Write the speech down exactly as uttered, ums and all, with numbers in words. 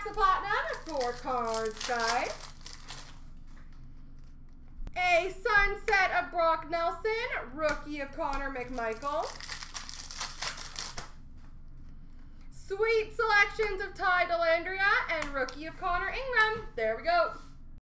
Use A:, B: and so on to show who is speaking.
A: of platinum for CardsGuy's. A sunset of Brock Nelson, rookie of Connor McMichael. Sweet selections of Ty Dellandrea and rookie of Connor Ingram. There we go.